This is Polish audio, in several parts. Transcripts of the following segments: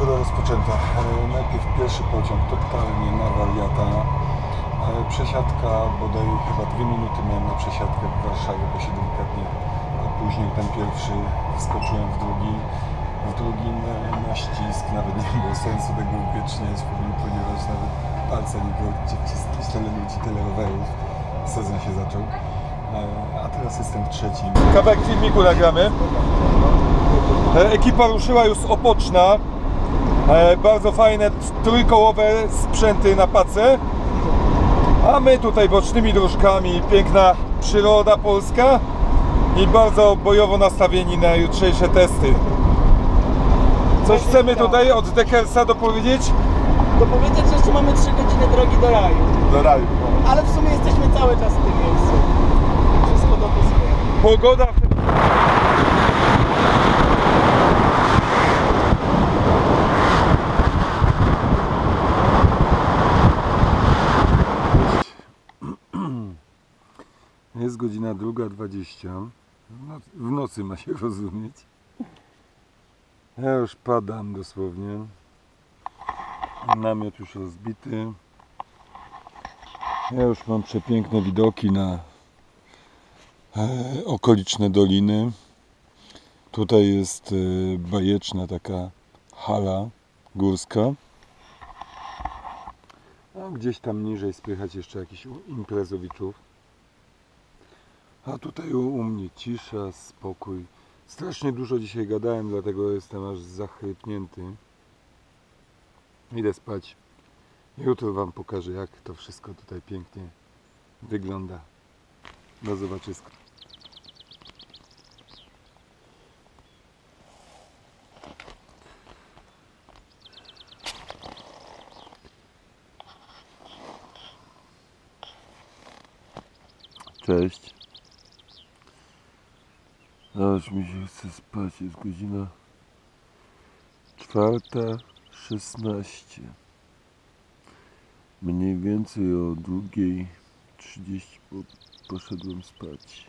przygoda rozpoczęta. Najpierw pierwszy pociąg, totalnie na wariata. Przesiadka, bodaj chyba 2 minuty miałem na przesiadkę w Warszawie, bo się delikatnie opóźnił ten pierwszy. Wskoczyłem w drugi na ścisk. Nawet nie było sensu tego uwieczniać, ponieważ nawet palca nie było gdzie wcisnąć. Tyle ludzi, tyle rowerów. Sezon się zaczął. A teraz jestem w trzecim. Kawałek filmiku nagramy. Ekipa ruszyła już z Opoczna. Bardzo fajne trójkołowe sprzęty na pace. A my tutaj bocznymi dróżkami, piękna przyroda polska i bardzo bojowo nastawieni na jutrzejsze testy. Coś chcemy tutaj od Deckersa dopowiedzieć? Dopowiedzieć, że jeszcze mamy 3 godziny drogi do raju. Do raju. Ale w sumie jesteśmy cały czas w tym miejscu. Wszystko dopisuje. Pogoda. Jest godzina 2:20. W nocy ma się rozumieć. Ja już padam dosłownie. Namiot już rozbity. Ja już mam przepiękne widoki na okoliczne doliny. Tutaj jest bajeczna taka hala górska. A gdzieś tam niżej spychać jeszcze jakichś imprezowiczów. A tutaj u mnie cisza, spokój. Strasznie dużo dzisiaj gadałem, dlatego jestem aż zachrypnięty. Idę spać. Jutro Wam pokażę, jak to wszystko tutaj pięknie wygląda. Do zobaczyska. Cześć. Aż mi się chce spać, jest godzina 4:16. Mniej więcej o 2:30 poszedłem spać.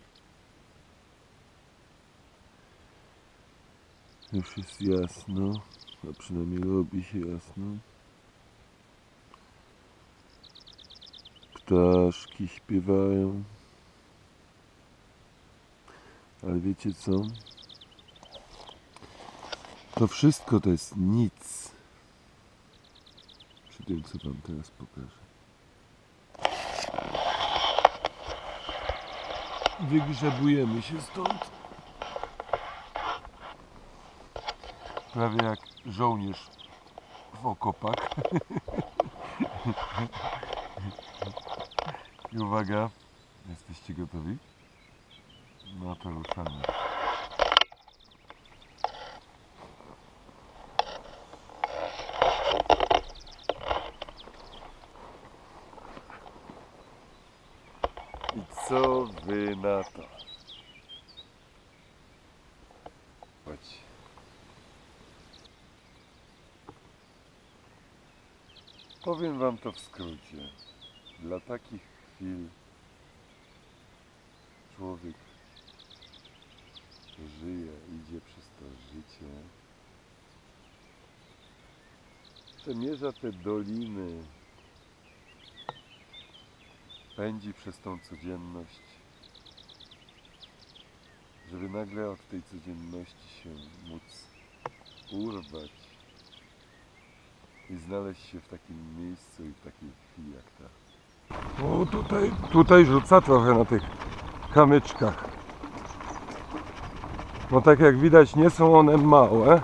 Już jest jasno, a przynajmniej robi się jasno. Ptaszki śpiewają. Ale wiecie co? To wszystko to jest nic przy tym, co Wam teraz pokażę. Wygrzebujemy się stąd. Prawie jak żołnierz w okopach. I uwaga, jesteście gotowi? No to ruszamy. I co wy na to? Chodź. Powiem Wam to w skrócie. Dla takich chwil człowiek żyje, idzie przez to życie, przemierza te doliny, pędzi przez tą codzienność, żeby nagle od tej codzienności się móc urwać i znaleźć się w takim miejscu i w takiej chwili jak ta. O, tutaj rzuca trochę na tych kamyczkach. No tak jak widać, nie są one małe.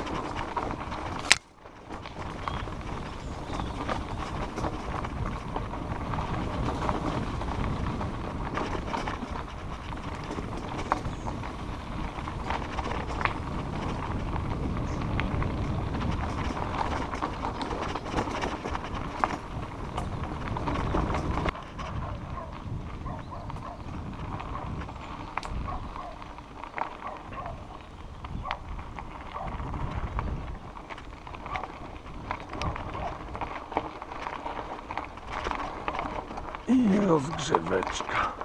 I rozgrzeweczka.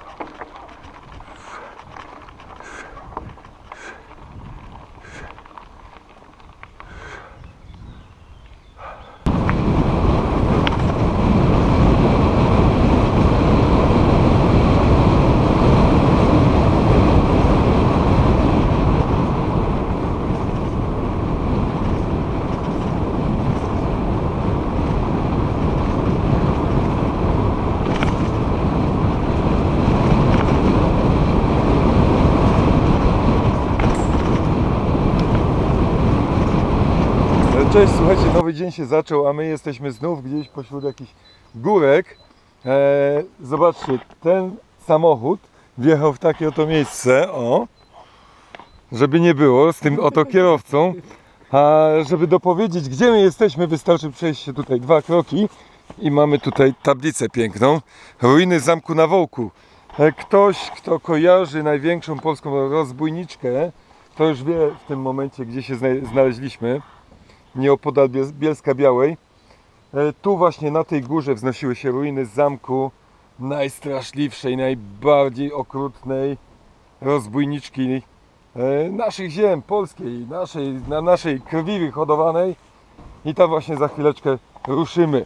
No cześć, słuchajcie, nowy dzień się zaczął, a my jesteśmy znów gdzieś pośród jakichś górek. Zobaczcie, ten samochód wjechał w takie oto miejsce, o, żeby nie było, z tym oto kierowcą. A żeby dopowiedzieć, gdzie my jesteśmy, wystarczy przejść się tutaj 2 kroki i mamy tutaj tablicę piękną. Ruiny zamku na Wołku. Ktoś, kto kojarzy największą polską rozbójniczkę, to już wie w tym momencie, gdzie się znaleźliśmy. Nieopodal Bielska Białej. Tu właśnie na tej górze wznosiły się ruiny zamku najstraszliwszej, najbardziej okrutnej rozbójniczki naszych ziem, polskiej, na naszej krwi wyhodowanej. I tam właśnie za chwileczkę ruszymy.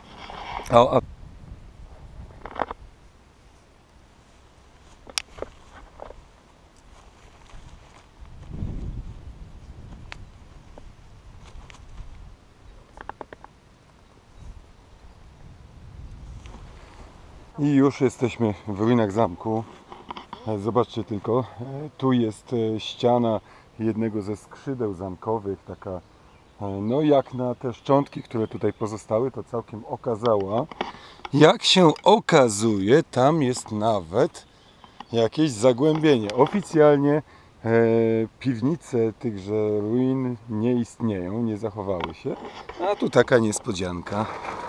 I już jesteśmy w ruinach zamku. Zobaczcie tylko, tu jest ściana jednego ze skrzydeł zamkowych, taka, no jak na te szczątki, które tutaj pozostały, to całkiem okazała. Jak się okazuje, tam jest nawet jakieś zagłębienie. Oficjalnie piwnice tychże ruin nie istnieją, nie zachowały się, a tu taka niespodzianka.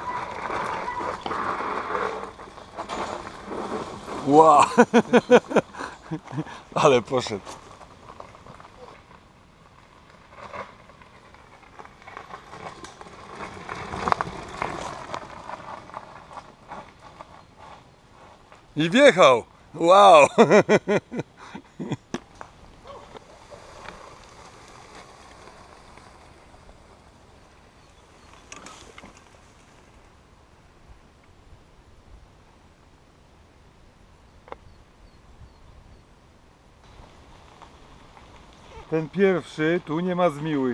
Wow! Ale poszedł. I wjechał! Wow! Ten pierwszy tu nie ma zmiły.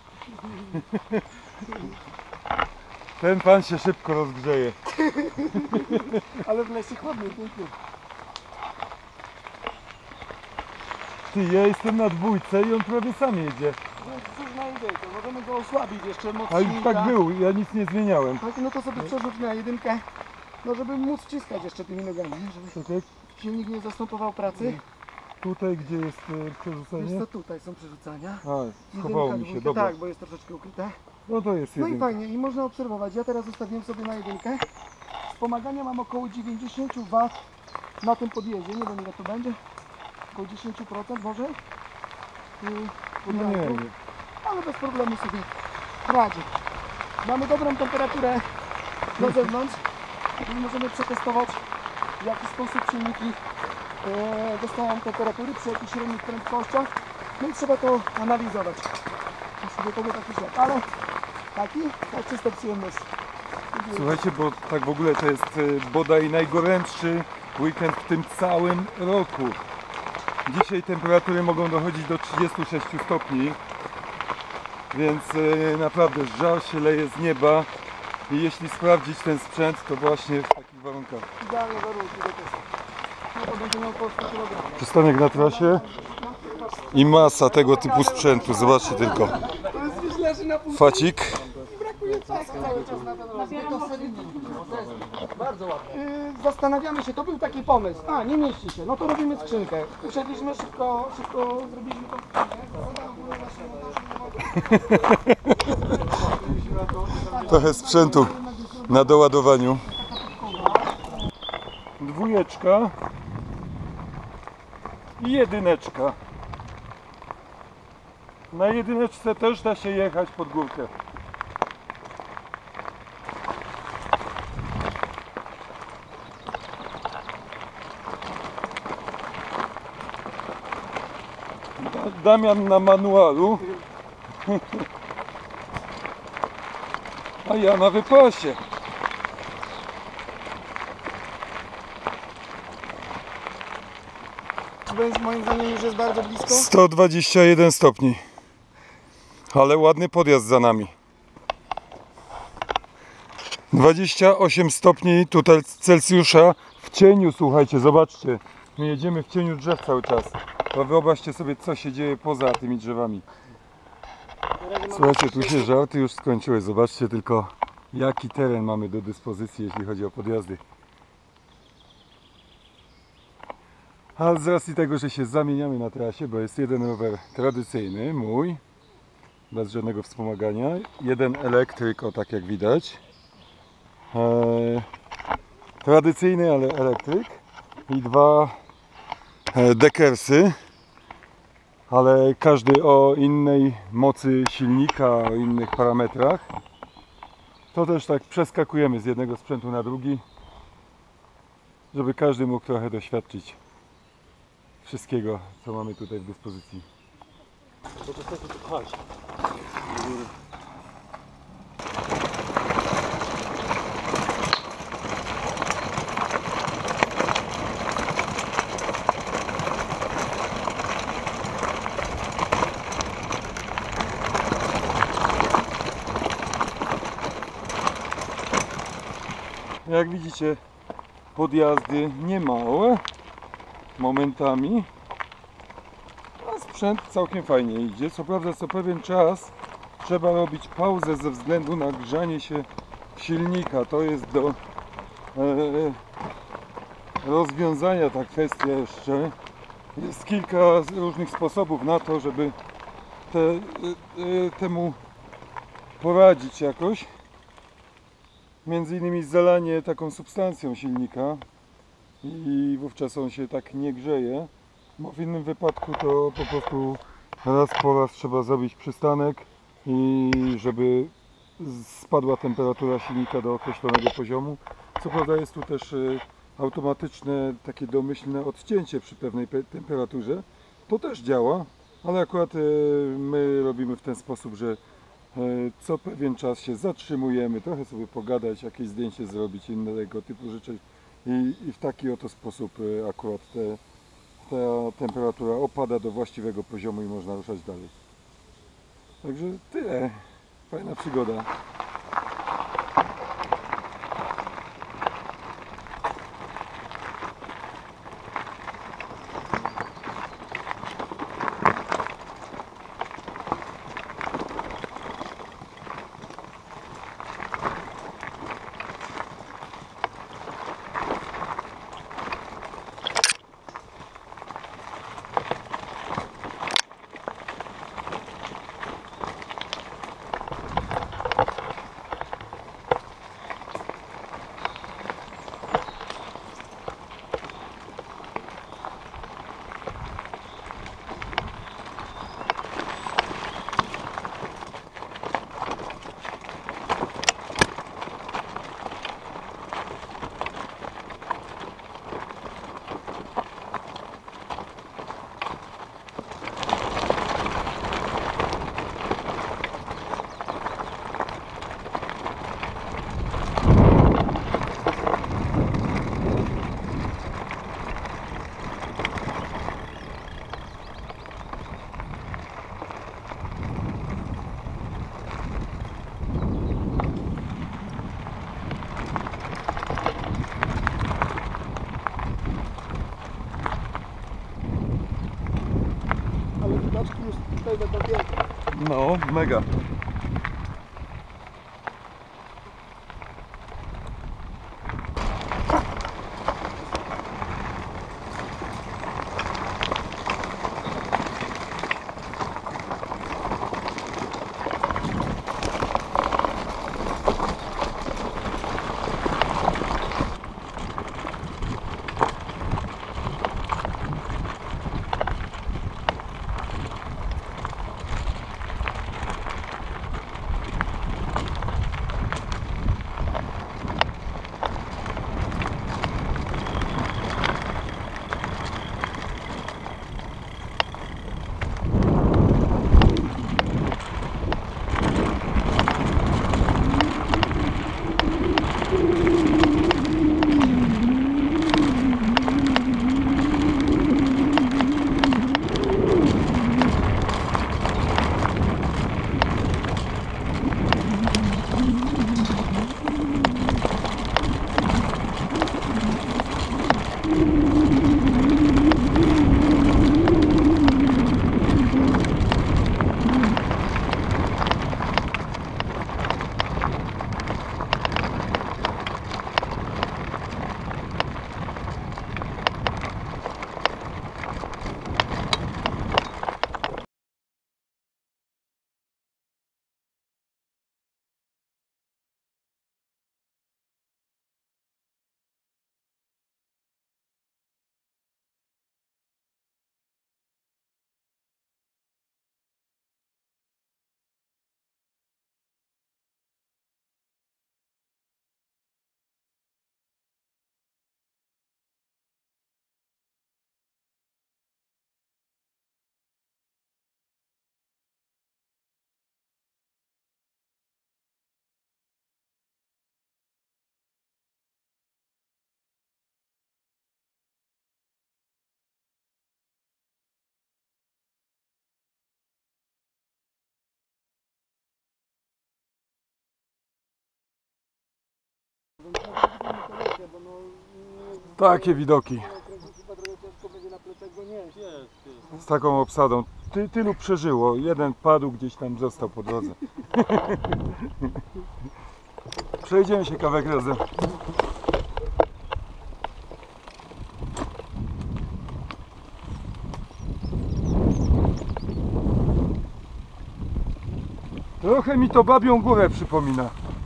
Ten pan się szybko rozgrzeje. Ale w lesie chłodny, pięknie. Ty, ja jestem na 2 i on prawie sam jedzie. No cóż na jedynkę, możemy go osłabić jeszcze mocniej. A już tak był, ja nic nie zmieniałem. Tak, no to sobie przerzuć na jedynkę, no żeby móc wciskać jeszcze tymi nogami, nie? Żeby Tutaj, silnik nie zastępował pracy. tutaj gdzie jest Wiesz przerzucenie? co, tutaj są przerzucania. A, schowało mi się, dwójka, dobra. tak, bo jest troszeczkę ukryte. No to jest No i jedynka. fajnie, i można obserwować. Ja teraz ustawiłem sobie na jedynkę. Wspomagania mam około 90 W na tym podjeździe. Nie wiem ile to będzie. Około 10% może. No nie, nie. Ale bez problemu sobie radzi. Mamy dobrą temperaturę na zewnątrz. I możemy przetestować w jaki sposób silniki dostają temperatury przy jakichś średnich prędkościach. No i trzeba to analizować. Sobie to taki świat, ale tak czysto przyjemność. Słuchajcie, bo tak w ogóle to jest bodaj najgorętszy weekend w tym całym roku. Dzisiaj temperatury mogą dochodzić do 36 stopni, więc naprawdę żal się leje z nieba i jeśli sprawdzić ten sprzęt, to właśnie w takich warunkach. Idealne warunki do testu. No to będzie miał polski kilogram. Przystanek na trasie i masa tego typu sprzętu, zobaczcie tylko. To jest już leży na pół. Facik. Brakuje czasu cały czas na ten Bardzo ładnie. Zastanawiamy się, to był taki pomysł. A, nie mieści się, no to robimy skrzynkę. Usiedliśmy szybko zrobiliśmy to. Trochę sprzętu na doładowaniu. 2 i 1. Na 1 też da się jechać pod górkę. Damian na manualu, a ja na wypasie. Więc moim zdaniem już jest bardzo blisko. 121 stopni. Ale ładny podjazd za nami. 28 stopni tutaj Celsjusza w cieniu, słuchajcie, zobaczcie. My jedziemy w cieniu drzew cały czas. To wyobraźcie sobie, co się dzieje poza tymi drzewami. Słuchajcie, tu się żarty już skończyły. Zobaczcie tylko, jaki teren mamy do dyspozycji, jeśli chodzi o podjazdy. A z racji tego, że się zamieniamy na trasie, bo jest jeden rower tradycyjny, mój, bez żadnego wspomagania, jeden elektryk, o tak jak widać, tradycyjny, ale elektryk, i dwa dekersy, ale każdy o innej mocy silnika, o innych parametrach. To też tak przeskakujemy z jednego sprzętu na drugi, żeby każdy mógł trochę doświadczyć wszystkiego, co mamy tutaj w dyspozycji. To chcę tu pchać. Jak widzicie, podjazdy nie małe momentami, a sprzęt całkiem fajnie idzie. Co prawda co pewien czas trzeba robić pauzę ze względu na grzanie się silnika. To jest do rozwiązania ta kwestia jeszcze. Jest kilka różnych sposobów na to, żeby temu poradzić jakoś. Między innymi zalanie taką substancją silnika i wówczas on się tak nie grzeje, bo w innym wypadku to po prostu raz po raz trzeba zrobić przystanek i żeby spadła temperatura silnika do określonego poziomu. Co prawda jest tu też automatyczne, takie domyślne odcięcie przy pewnej temperaturze. To też działa, ale akurat my robimy w ten sposób, że co pewien czas się zatrzymujemy, trochę sobie pogadać, jakieś zdjęcie zrobić, innego typu rzeczy i w taki oto sposób akurat ta temperatura opada do właściwego poziomu i można ruszać dalej. Także tyle. Fajna przygoda. widoczki już tutaj będą piękne. No, mega. Takie widoki Chyba trochę ciężko będzie na plecach go nieść. z taką obsadą. Tylu przeżyło, jeden padł, gdzieś tam został po drodze. Przejdziemy się kawałek razem. Trochę mi to Babią Górę przypomina.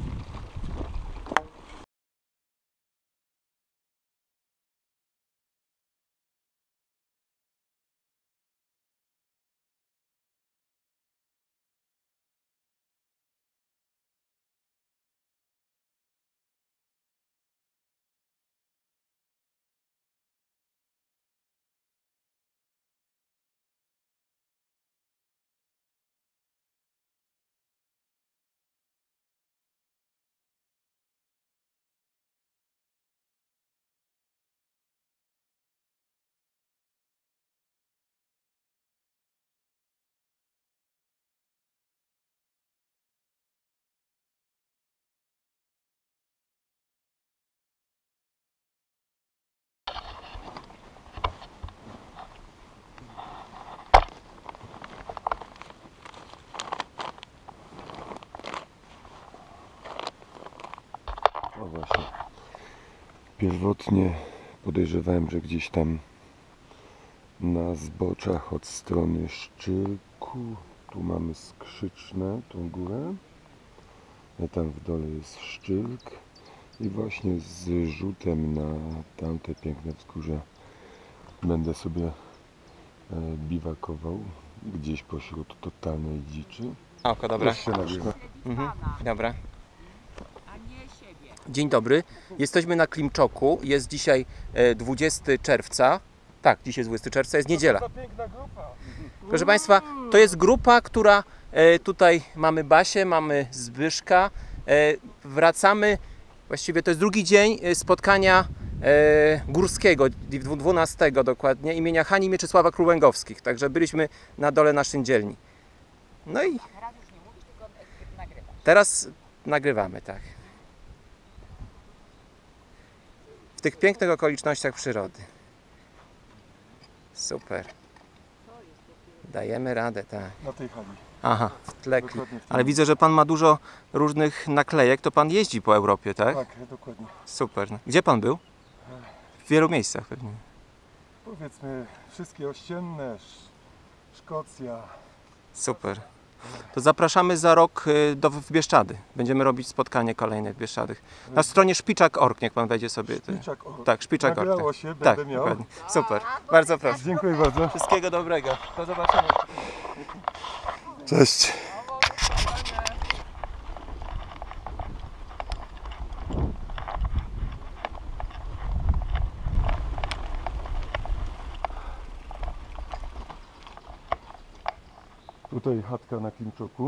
O właśnie. Pierwotnie podejrzewałem, że gdzieś tam na zboczach od strony Szczyrku, tu mamy Skrzyczne, tą górę, a tam w dole jest Szczyrk i właśnie z rzutem na tamte piękne wzgórza będę sobie biwakował gdzieś pośród totalnej dziczy. Oko, dobra. Już się nagrywa. Dobra. Dzień dobry. Jesteśmy na Klimczoku. Jest dzisiaj 20 czerwca. Tak, dzisiaj jest 20 czerwca, jest niedziela. Proszę Państwa, to jest grupa, która tutaj mamy Basię, mamy Zbyszka. Wracamy, właściwie to jest drugi dzień spotkania górskiego, 12 dokładnie, imienia Hani Mieczysława Królęgowskich. Także byliśmy na dole na Szyndzielni. No i teraz nagrywamy, tak. W tych pięknych okolicznościach przyrody. Super. Dajemy radę, tak. Na tej hali. Aha, w tle. Dokładnie w tym. Ale widzę, że Pan ma dużo różnych naklejek. To Pan jeździ po Europie, tak? Tak, dokładnie. Super. Gdzie Pan był? W wielu miejscach pewnie. Powiedzmy wszystkie ościenne, Szkocja. Super. To zapraszamy za rok w Bieszczady. Będziemy robić spotkanie kolejne w Bieszczadach. Na stronie szpiczak.org, niech Pan wejdzie sobie. Szpiczak.org. Tak, szpiczak.org. Nagrało się, będę Tak, miał. dokładnie. Super. Bardzo proszę. Dziękuję bardzo. Wszystkiego dobrego. Do zobaczenia. Cześć. Tutaj chatka na Klimczoku.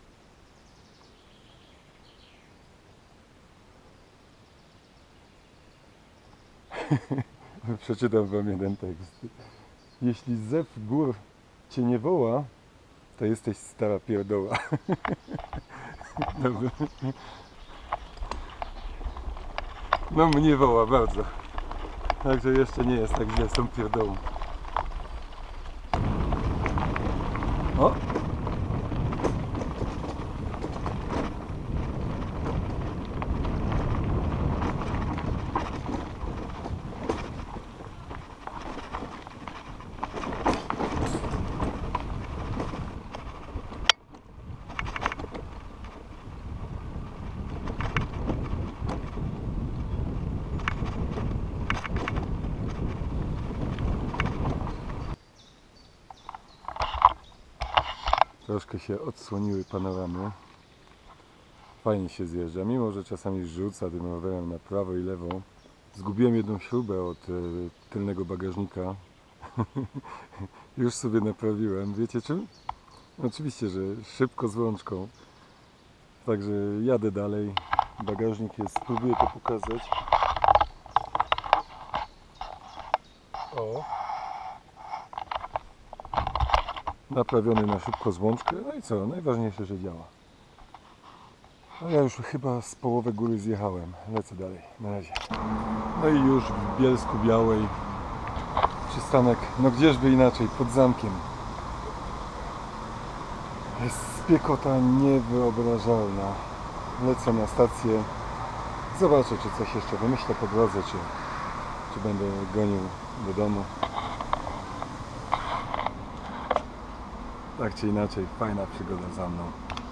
Przeczytam wam jeden tekst. Jeśli zew gór cię nie woła, to jesteś stara pierdoła. Dobra. No mnie woła bardzo. Także jeszcze nie jest tak źle z tą pierdołą. O! Troszkę się odsłoniły panoramy. Fajnie się zjeżdża, mimo że czasami rzuca tym rowerem na prawo i lewo. Zgubiłem jedną śrubę od tylnego bagażnika. Już sobie naprawiłem. Wiecie czym? Oczywiście, że szybko z łączką. Także jadę dalej. Bagażnik jest, spróbuję to pokazać. O! Naprawiony na szybko z łączkę. No i co? Najważniejsze, że działa. No ja już chyba z połowy góry zjechałem. Lecę dalej. Na razie. No i już w Bielsku Białej. Przystanek, no gdzieżby inaczej, pod zamkiem. Jest spiekota niewyobrażalna. Lecę na stację. Zobaczę, czy coś jeszcze wymyślę po drodze, czy będę gonił do domu. Tak czy inaczej, fajna przygoda za mną.